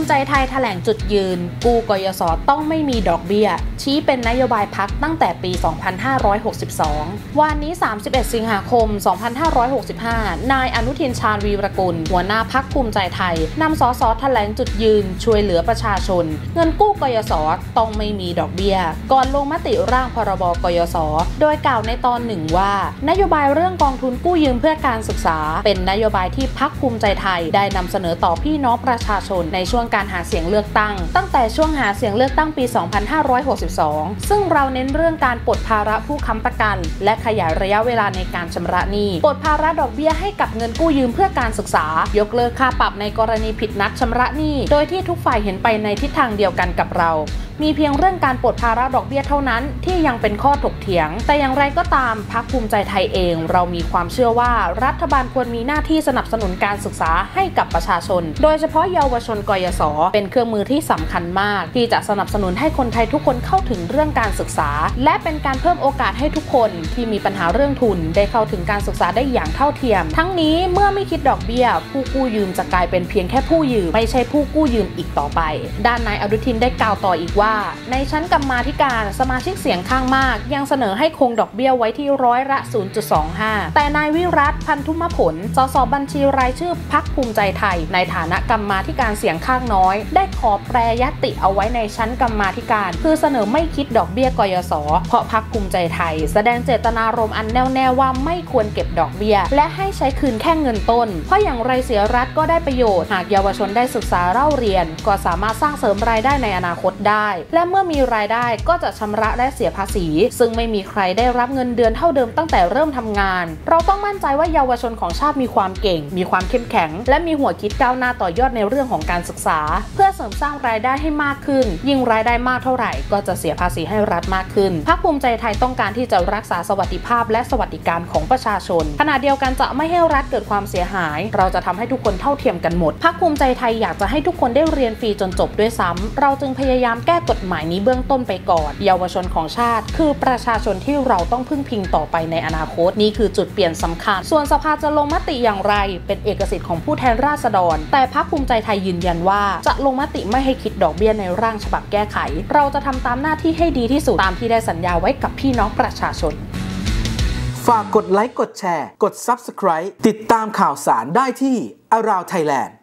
ใจไทยแถลงจุดยืนกู้กยศต้องไม่มีดอกเบี้ยชี้เป็นนโยบายพรรคตั้งแต่ปี 2562 วันนี้ 31 สิงหาคม 2565 นายอนุทิน ชาญวีรกุลหัวหน้าพรรคภูมิใจไทยนำสสแถลงจุดยืนช่วยเหลือประชาชนเงินกู้กยศต้องไม่มีดอกเบี้ยก่อนลงมติร่างพรบกยศโดยกล่าวในตอนหนึ่งว่านโยบายเรื่องกองทุนกู้ยืมเพื่อการศึกษาเป็นนโยบายที่พรรคภูมิใจไทยได้นำเสนอต่อพี่น้องประชาชนในช่วงการหาเสียงเลือกตั้งแต่ช่วงหาเสียงเลือกตั้งปี 2562 ซึ่งเราเน้นเรื่องการปลดภาระผู้ค้ำประกันและขยายระยะเวลาในการชำระหนี้ปลดภาระดอกเบี้ยให้กับเงินกู้ยืมเพื่อการศึกษายกเลิกค่าปรับในกรณีผิดนัดชำระหนี้โดยที่ทุกฝ่ายเห็นไปในทิศทางเดียวกันกับเรามีเพียงเรื่องการปลดภาระดอกเบี้ยเท่านั้นที่ยังเป็นข้อถกเถียงแต่อย่างไรก็ตามพรรคภูมิใจไทยเองเรามีความเชื่อว่ารัฐบาลควรมีหน้าที่สนับสนุนการศึกษาให้กับประชาชนโดยเฉพาะเยาวชนกยศเป็นเครื่องมือที่สำคัญมากที่จะสนับสนุนให้คนไทยทุกคนเข้าถึงเรื่องการศึกษาและเป็นการเพิ่มโอกาสให้ทุกคนที่มีปัญหาเรื่องทุนได้เข้าถึงการศึกษาได้อย่างเท่าเทียมทั้งนี้เมื่อไม่คิดดอกเบี้ยผู้กู้ยืมจะกลายเป็นเพียงแค่ผู้ยืมไม่ใช่ผู้กู้ยืมอีกต่อไปด้านนายอนุทินได้กล่าวต่ออีกว่าในชั้นกรรมาธิการสมาชิกเสียงข้างมากยังเสนอให้คงดอกเบี้ยไว้ที่ร้อยละ 0.25 แต่นายวิรัต พันธุมผลสสบัญชีรายชื่อพรรคภูมิใจไทยในฐานะกรรมาธิการเสียงข้างน้อยได้ขอแปรยติเอาไว้ในชั้นกรรมาธิการคือเสนอไม่คิดดอกเบี้ยกยศเพราะพรรคภูมิใจไทยแสดงเจตนารมณ์อันแน่วแน่ว่าไม่ควรเก็บดอกเบี้ยและให้ใช้คืนแค่เงินต้นเพราะอย่างไรเสียรัฐก็ได้ประโยชน์หากเยาวชนได้ศึกษาเล่าเรียนก็สามารถสร้างเสริมรายได้ในอนาคตได้และเมื่อมีรายได้ก็จะชำระและเสียภาษีซึ่งไม่มีใครได้รับเงินเดือนเท่าเดิมตั้งแต่เริ่มทำงานเราต้องมั่นใจว่าเยาวชนของชาติมีความเก่งมีความเข้มแข็งและมีหัวคิดก้าวหน้าต่อยอดในเรื่องของการศึกษาเพื่อเสริมสร้างรายได้ให้มากขึ้นยิ่งรายได้มากเท่าไหร่ก็จะเสียภาษีให้รัฐมากขึ้นพรรคภูมิใจไทยต้องการที่จะรักษาสวัสดิภาพและสวัสดิการของประชาชนขณะเดียวกันจะไม่ให้รัฐเกิดความเสียหายเราจะทำให้ทุกคนเท่าเทียมกันหมดพรรคภูมิใจไทยอยากจะให้ทุกคนได้เรียนฟรีจนจบด้วยซ้ำเราจึงพยายามแก้กฎหมายนี้เบื้องต้นไปก่อนเยาวชนของชาติคือประชาชนที่เราต้องพึ่งพิงต่อไปในอนาคตนี่คือจุดเปลี่ยนสำคัญส่วนสภาจะลงมติอย่างไรเป็นเอกสิทธิ์ของผู้แทนราษฎรแต่พรรคภูมิใจไทยยืนยันว่าจะลงมติไม่ให้คิดดอกเบี้ยในร่างฉบับแก้ไขเราจะทำตามหน้าที่ให้ดีที่สุดตามที่ได้สัญญาไว้กับพี่น้องประชาชนฝากกดไลค์กดแชร์กด Subscribe ติดตามข่าวสารได้ที่ Around Thailand